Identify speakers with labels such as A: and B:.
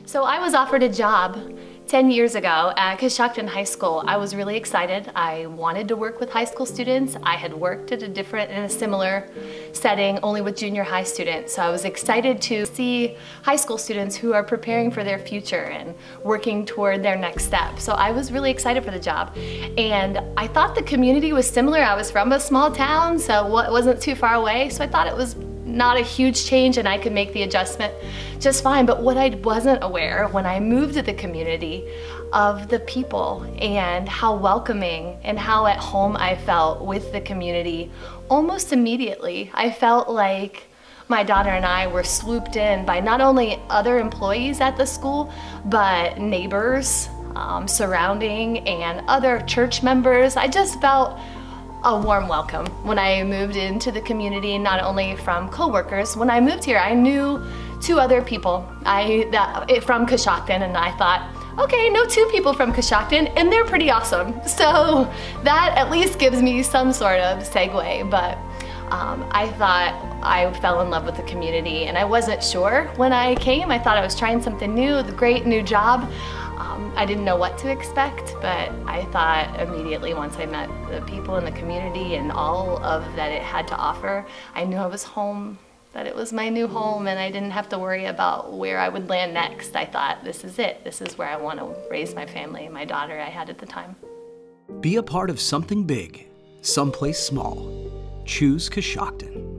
A: So I was offered a job 10 years ago at Coshocton High School. I was really excited. I wanted to work with high school students. I had worked at in a similar setting, only with junior high students. So I was excited to see high school students who are preparing for their future and working toward their next step. So I was really excited for the job. And I thought the community was similar. I was from a small town, so it wasn't too far away. So I thought it was not a huge change and I could make the adjustment just fine. But what I wasn't aware when I moved to the community of the people and how welcoming and how at home I felt with the community almost immediately. I felt like my daughter and I were swooped in by not only other employees at the school, but neighbors surrounding and other church members. I just felt a warm welcome when I moved into the community, not only from coworkers. When I moved here, I knew two other people from Coshocton, and I thought, okay, I know two people from Coshocton, and they're pretty awesome. So that at least gives me some sort of segue, but I thought I fell in love with the community, and I wasn't sure when I came. I thought I was trying something new, the great new job. I didn't know what to expect, but I thought immediately once I met the people in the community and all of that it had to offer, I knew I was home, that it was my new home, and I didn't have to worry about where I would land next. I thought, this is it. This is where I want to raise my family, my daughter I had at the time.
B: Be a part of something big, someplace small. Choose Coshocton.